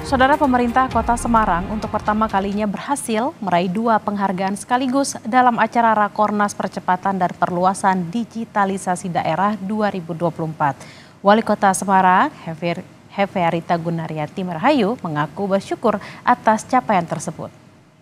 Saudara, pemerintah Kota Semarang untuk pertama kalinya berhasil meraih 2 penghargaan sekaligus dalam acara Rakornas Percepatan dan Perluasan Digitalisasi Daerah 2024. Wali Kota Semarang, Hefearita Gunaryanti Rahayu, mengaku bersyukur atas capaian tersebut.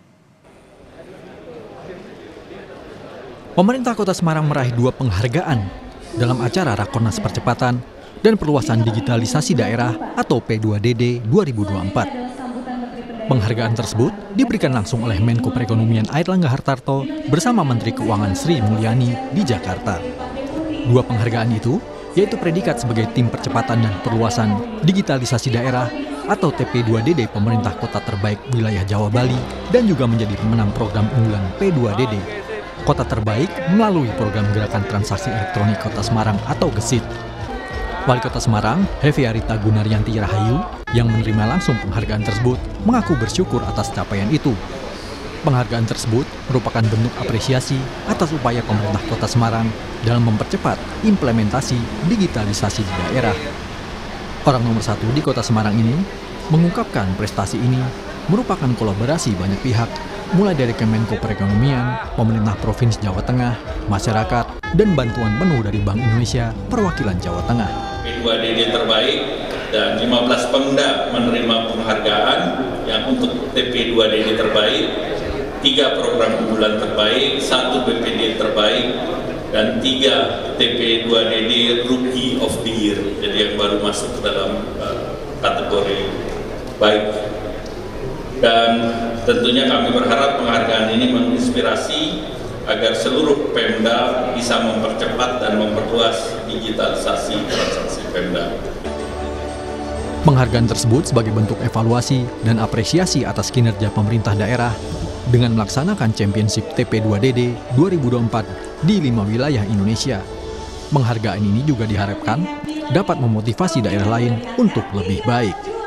Pemerintah Kota Semarang meraih 2 penghargaan dalam acara Rakornas Percepatan dan Perluasan Digitalisasi Daerah atau P2DD 2024. Penghargaan tersebut diberikan langsung oleh Menko Perekonomian Airlangga Hartarto bersama Menteri Keuangan Sri Mulyani di Jakarta. 2 penghargaan itu yaitu predikat sebagai Tim Percepatan dan Perluasan Digitalisasi Daerah atau TP2DD Pemerintah Kota Terbaik Wilayah Jawa Bali dan juga menjadi pemenang program unggulan P2DD Kota Terbaik melalui program Gerakan Transaksi Elektronik Kota Semarang atau GESIT. Wali Kota Semarang, Hefearita Gunaryanti Rahayu, yang menerima langsung penghargaan tersebut, mengaku bersyukur atas capaian itu. Penghargaan tersebut merupakan bentuk apresiasi atas upaya pemerintah Kota Semarang dalam mempercepat implementasi digitalisasi di daerah. Orang nomor 1 di Kota Semarang ini mengungkapkan prestasi ini merupakan kolaborasi banyak pihak, mulai dari Kemenko Perekonomian, pemerintah Provinsi Jawa Tengah, masyarakat, dan bantuan penuh dari Bank Indonesia Perwakilan Jawa Tengah. P2DD terbaik dan 15 Pemda menerima penghargaan yang untuk TP2DD terbaik, 3 program unggulan terbaik, 1 BPD terbaik, dan 3 TP2DD Rookie of the Year, jadi yang baru masuk dalam kategori baik. Dan tentunya kami berharap penghargaan ini menginspirasi agar seluruh Pemda bisa mempercepat dan memperluas digitalisasi transaksi Pemda. Penghargaan tersebut sebagai bentuk evaluasi dan apresiasi atas kinerja pemerintah daerah dengan melaksanakan Championship TP2DD 2024 di 5 wilayah Indonesia. Penghargaan ini juga diharapkan dapat memotivasi daerah lain untuk lebih baik.